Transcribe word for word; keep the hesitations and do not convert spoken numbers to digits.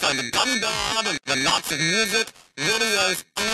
and the gummy bear and the lots of music, videos,